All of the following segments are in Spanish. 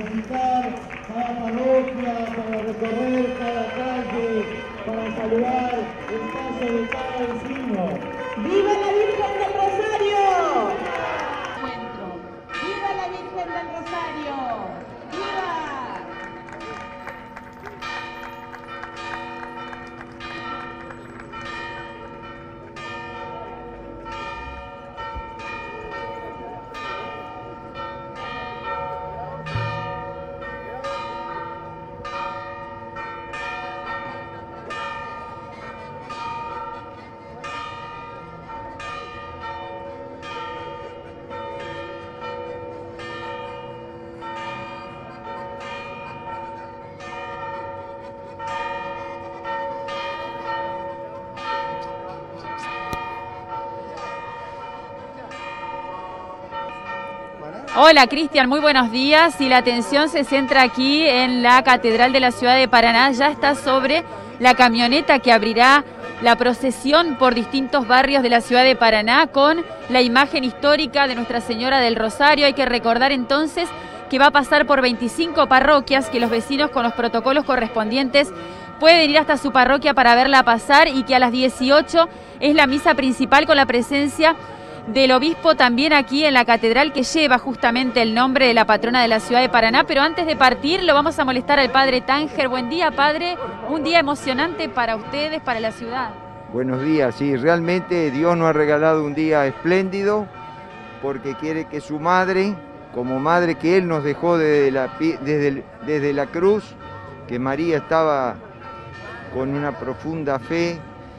visitar cada parroquia, para recorrer cada calle, para saludar el paso de cada vecino. ¡Viva la Virgen del Rosario! ¡Viva la Virgen del Rosario! ¡Viva! Hola Cristian, muy buenos días. Y la atención se centra aquí en la Catedral de la Ciudad de Paraná. Ya está sobre la camioneta que abrirá la procesión por distintos barrios de la Ciudad de Paraná con la imagen histórica de Nuestra Señora del Rosario. Hay que recordar entonces que va a pasar por 25 parroquias, que los vecinos con los protocolos correspondientes pueden ir hasta su parroquia para verla pasar, y que a las 18 es la misa principal con la presencia del obispo también aquí en la catedral, que lleva justamente el nombre de la patrona de la ciudad de Paraná. Pero antes de partir lo vamos a molestar al padre Tánger. Buen día, padre. Un día emocionante para ustedes, para la ciudad. Buenos días, sí, realmente Dios nos ha regalado un día espléndido, porque quiere que su madre, como madre que Él nos dejó desde la cruz, que María estaba con una profunda fe,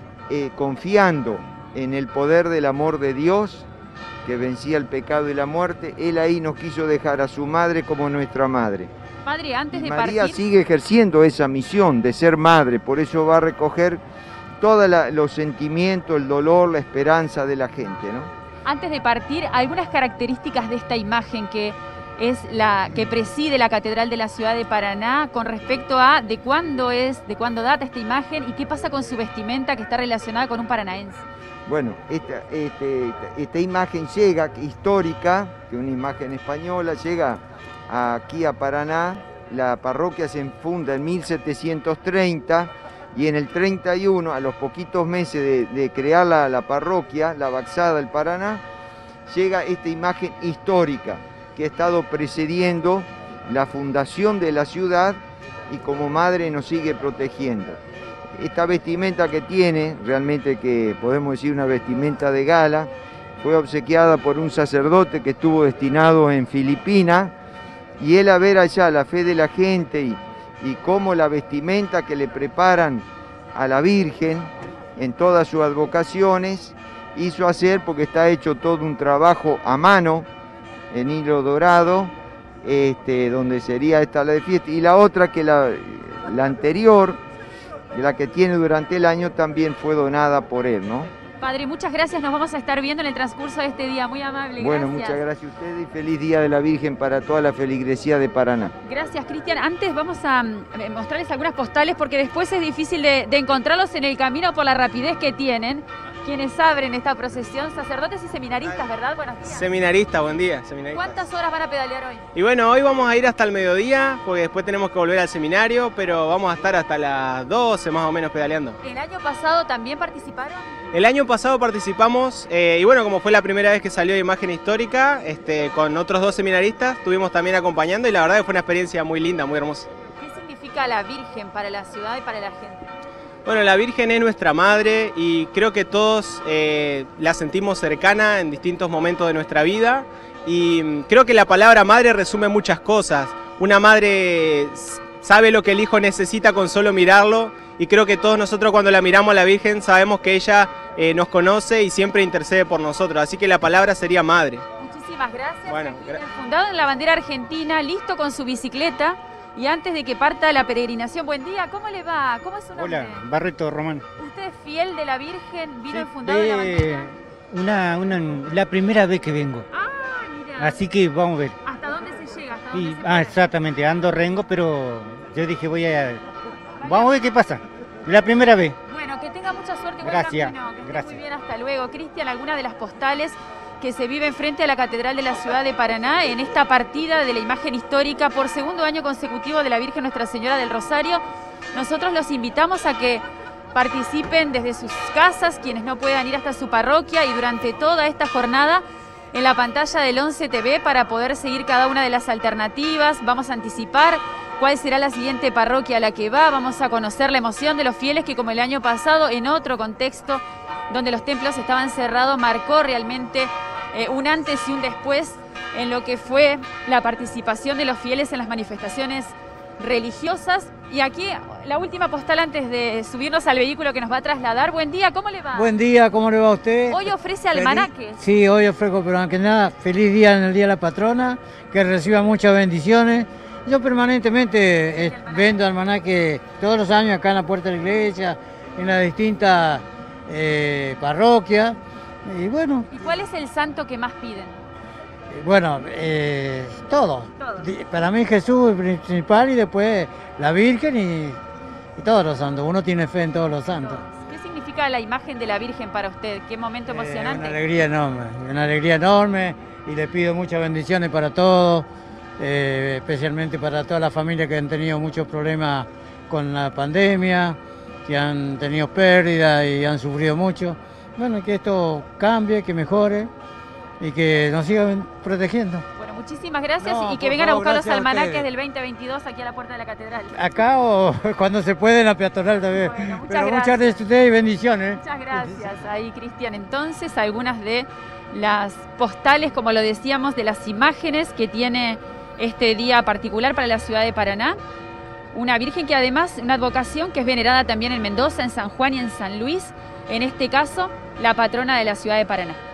confiando en el poder del amor de Dios, que vencía el pecado y la muerte. Él ahí nos quiso dejar a su madre como nuestra madre. Padre, antes de María partir, sigue ejerciendo esa misión de ser madre, por eso va a recoger todos los sentimientos, el dolor, la esperanza de la gente, ¿no? antes de partir, algunas características de esta imagen que es la que preside la Catedral de la Ciudad de Paraná, con respecto a de cuándo data esta imagen y qué pasa con su vestimenta, que está relacionada con un paranaense. Bueno, esta imagen llega, histórica, que es una imagen española, llega aquí a Paraná. La parroquia se funda en 1730 y en el 31, a los poquitos meses de crear la parroquia, la Baxada del Paraná, llega esta imagen histórica que ha estado precediendo la fundación de la ciudad y como madre nos sigue protegiendo. Esta vestimenta que tiene, realmente que podemos decir una vestimenta de gala, fue obsequiada por un sacerdote que estuvo destinado en Filipinas, y él, a ver allá la fe de la gente y cómo la vestimenta que le preparan a la Virgen en todas sus advocaciones, hizo hacer, porque está hecho todo un trabajo a mano en hilo dorado, donde sería esta la de fiesta, y la otra que la anterior, la que tiene durante el año, también fue donada por él, ¿no? Padre, muchas gracias, nos vamos a estar viendo en el transcurso de este día, muy amable. Bueno, gracias. muchas gracias a ustedes y feliz Día de la Virgen para toda la feligresía de Paraná. Gracias, Cristian. Antes vamos a mostrarles algunas postales, porque después es difícil de encontrarlos en el camino por la rapidez que tienen quienes abren esta procesión, sacerdotes y seminaristas, ¿verdad? Buenos días. Seminarista, buen día. Seminarista. ¿Cuántas horas van a pedalear hoy? Y bueno, hoy vamos a ir hasta el mediodía, porque después tenemos que volver al seminario, pero vamos a estar hasta las 12 más o menos pedaleando. ¿El año pasado también participaron? El año pasado participamos, y bueno, como fue la primera vez que salió imagen histórica, con otros 2 seminaristas, estuvimos también acompañando, y la verdad que fue una experiencia muy linda, muy hermosa. ¿Qué significa la Virgen para la ciudad y para la gente? Bueno, la Virgen es nuestra madre y creo que todos la sentimos cercana en distintos momentos de nuestra vida, y creo que la palabra madre resume muchas cosas. Una madre sabe lo que el hijo necesita con solo mirarlo, y creo que todos nosotros cuando la miramos a la Virgen sabemos que ella nos conoce y siempre intercede por nosotros, así que la palabra sería madre. Muchísimas gracias. Bueno, fundado en la bandera argentina, listo con su bicicleta. Y antes de que parta la peregrinación, buen día, ¿cómo le va? ¿Cómo es su nombre? Hola, Barreto Román. ¿Usted es fiel de la Virgen? ¿Vino Sí, el fundado de la bandera? La primera vez que vengo. Ah, mira. Así que vamos a ver. ¿Hasta dónde se llega? ¿Hasta dónde se Ah, puede? exactamente, ando rengo, pero yo dije vamos a ver qué pasa. La primera vez. Bueno, que tenga mucha suerte. Buen Gracias, camino, que esté gracias. muy bien, hasta luego. Cristian, algunas de las postales que se vive enfrente a la Catedral de la Ciudad de Paraná en esta partida de la imagen histórica por segundo año consecutivo de la Virgen Nuestra Señora del Rosario. Nosotros los invitamos a que participen desde sus casas, quienes no puedan ir hasta su parroquia, y durante toda esta jornada en la pantalla del 11 TV para poder seguir cada una de las alternativas. Vamos a anticipar cuál será la siguiente parroquia a la que va, vamos a conocer la emoción de los fieles que, como el año pasado, en otro contexto donde los templos estaban cerrados, marcó realmente un antes y un después en lo que fue la participación de los fieles en las manifestaciones religiosas. Y aquí la última postal antes de subirnos al vehículo que nos va a trasladar. Buen día, ¿cómo le va? Buen día, ¿cómo le va a usted? Hoy ofrece almanaques. Sí, hoy ofrezco, pero aunque nada, feliz día en el Día de la Patrona, que reciba muchas bendiciones. Yo permanentemente vendo almanaques todos los años acá en la puerta de la iglesia, en las distintas parroquias, y bueno. ¿Y cuál es el santo que más piden? Bueno, todo. Para mí Jesús es el principal y después la Virgen y todos los santos. Uno tiene fe en todos los santos. ¿Qué significa la imagen de la Virgen para usted? ¿Qué momento emocionante? Una alegría enorme, y le pido muchas bendiciones para todos, especialmente para todas las familias que han tenido muchos problemas con la pandemia, que han tenido pérdidas y han sufrido mucho. Bueno, que esto cambie, que mejore y que nos sigan protegiendo. Bueno, muchísimas gracias, y que vengan a buscar los almanaques del 2022 aquí a la puerta de la catedral. Acá o cuando se puede en la peatonal también. Bueno, muchas gracias a ustedes y bendiciones. Muchas gracias. Ahí, Cristian, entonces algunas de las postales, como lo decíamos, de las imágenes que tiene este día particular para la ciudad de Paraná. Una Virgen que además, una advocación que es venerada también en Mendoza, en San Juan y en San Luis, en este caso, la patrona de la ciudad de Paraná.